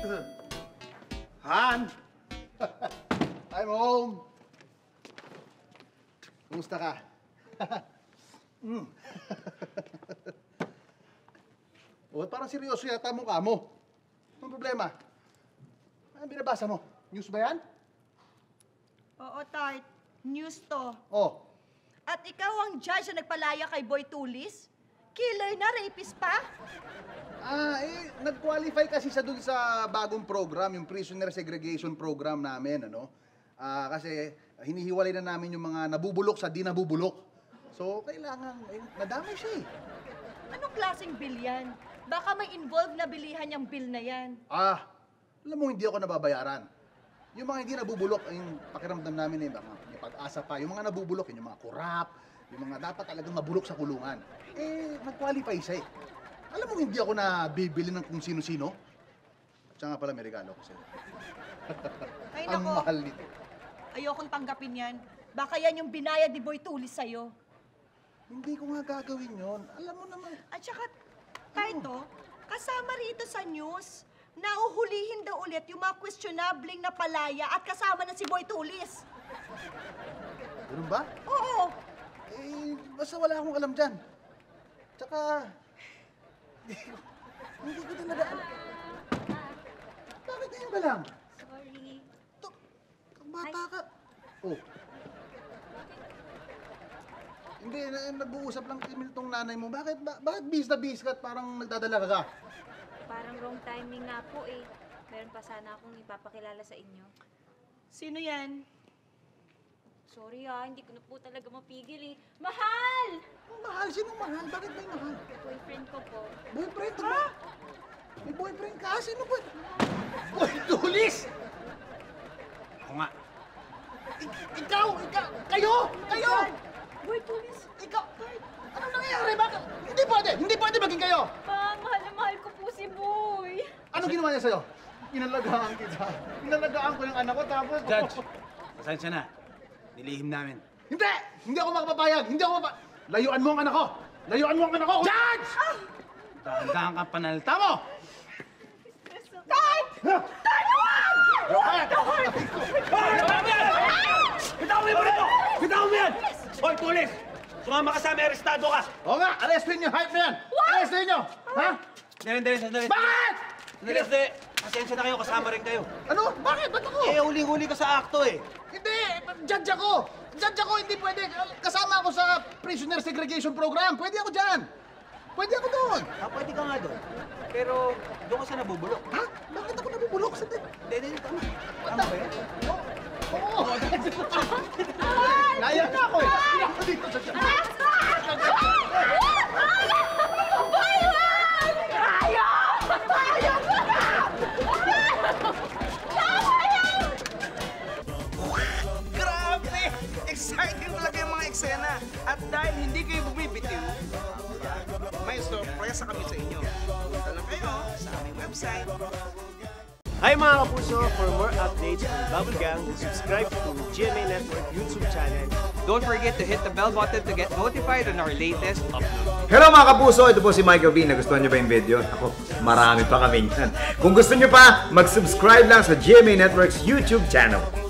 Han! I'm home! Kumusta ka? Oh, parang seryoso yata mukha mo. Anong problema? Anong binabasa mo? News ba yan? Oo, Tart. News to. Oh. At ikaw ang judge na nagpalaya kay Boy Tulis? Killer na, rapist pa? Nag-qualify kasi siya dun sa bagong program, yung prisoner segregation program namin, ano? Kasi hinihiwalay na namin yung mga nabubulok sa di nabubulok. So, kailangan, nadamay siya eh. Anong klaseng bill yan? Baka may involved na bilihan yung bill na yan. Alam mo, hindi ako nababayaran. Yung mga hindi nabubulok, yung pakiramdam namin eh, may pag-asa pa. Yung mga nabubulok, yung mga kurap, yung mga dapat talagang mabulok sa kulungan. Nag-qualify siya eh. Alam mo, hindi ako nabibili ng kung sino-sino. At siya nga pala, may regalo ko sa'yo. Ay, Ang nako. mahal nito. Ayokong tanggapin yan. Baka yan yung binayad ni Boy Tulis sa'yo. Hindi ko nga gagawin yon. Alam mo naman. At saka, Taito, kasama rito sa news, nauhulihin daw ulit yung mga questionabling na palaya at kasama na si Boy Tulis. Ganun ba? Oo. Basta wala akong alam dyan. Tsaka, hindi ko talaga alam. Bakit ngayon ba lang? Sorry. Bata ka. Oh. Hindi, nag-uusap lang kami nitong nanay mo. Bakit bis na bis ka at parang nagdadala ka? Parang wrong timing nga po eh. Meron pa sana akong ipapakilala sa inyo. Sino yan? Sorry hindi ko na po talaga mapigil eh. Mahal! Mahal? Sinong mahal? Bakit may mahal? Boyfriend ko po. Boyfriend mo? May boyfriend ka? Sino ba? Boy, Tulis! Ako nga. Ikaw! Kayo! Boy Tulis. Ikaw! Anong nangyayari? Bakit? Hindi pwede maging kayo! Pa, mahal na mahal ko po si Boy. Anong ginawa niya sa'yo? Inalagaan kita. Inalagaan ko yung anak ko tapos... Judge, pasensya na. Nilihim namin. Hindi! Hindi ako makapapayag! Layuan mo ang anak ko! Layuan mo ang anak ko! Judge! Dahan-dahan ka panalita mo! Bitawan mo yan! Hoy, Tulis! Sumama ka sa amin, arestado ka! Oo nga! Arrestin niyo! Hype na yan! Arrestin niyo! Ha? Sandali. Bakit? Sandali. Pasensya na kayo, kasama rin kayo. Ano? Bakit? Ba't ako? Huli-huli ka sa akto eh. Hindi! Judge ako! Judge ako! Hindi pwede! Kasama ako sa prisoner segregation program! Pwede ako dyan! Pwede ako doon! Pwede ka nga doon. Pero doon ka sa nabubulok. Ha? Bakit ako nabubulok? Hindi, tama. Tama ba yan? Oo! Naya na ako eh! Hindi ako dito sa dyan! Grabe! Exciting talaga yung mga eksena. At dahil hindi kayo bumibitiw, may sorpresa kami sa inyo. Punta lang kayo sa aming website. Hi mga kapuso! For more updates on Bubble Gang, subscribe to GMA Network YouTube channel. Don't forget to hit the bell button to get notified on our latest upload. Hello mga kapuso! Ito po si Michael B. Nagustuhan niyo ba yung video? Ako, marami pa kami yan. Kung gusto niyo pa, mag-subscribe lang sa GMA Network's YouTube channel.